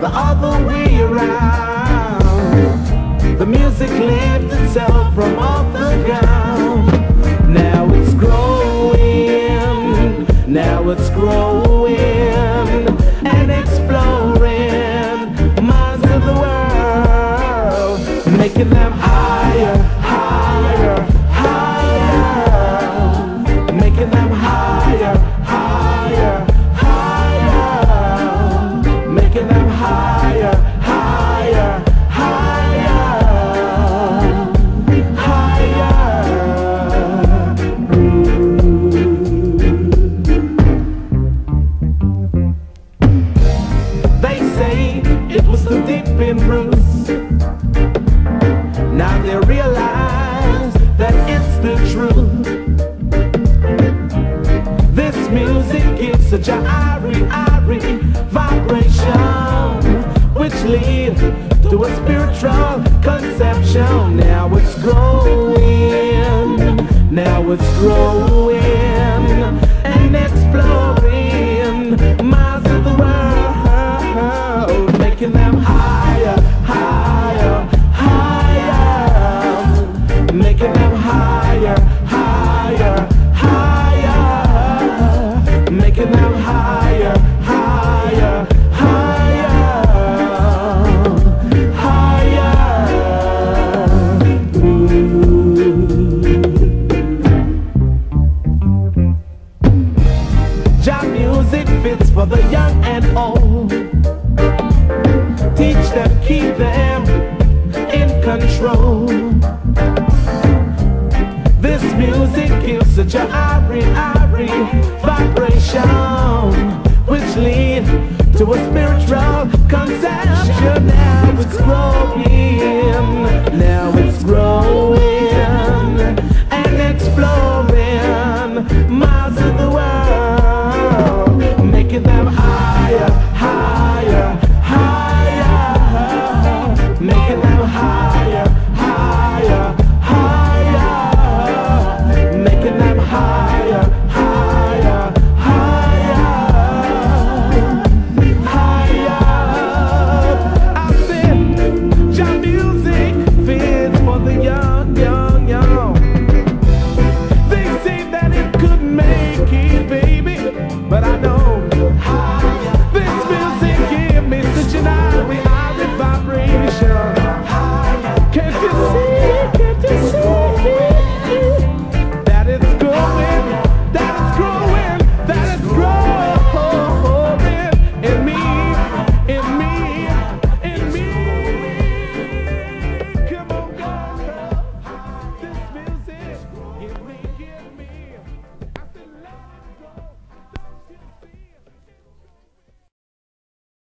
the other way around. The music lifted itself from off the ground. Now it's growing, now it's growing and exploring minds of the world, making them higher, higher, higher, making them higher, higher, higher, making them higher, higher, higher, higher. They say it was too deep in Bruce. Now they realize that it's the truth. This music gives such a airy vibration, which lead to a spiritual conception. Now it's growing, now it's growing and exploring minds of the world, making them higher, higher, higher, making them higher, higher, higher, making them higher, higher, higher, higher. Jam music fits for the young and old. Teach them, keep them in control. This music gives such a airy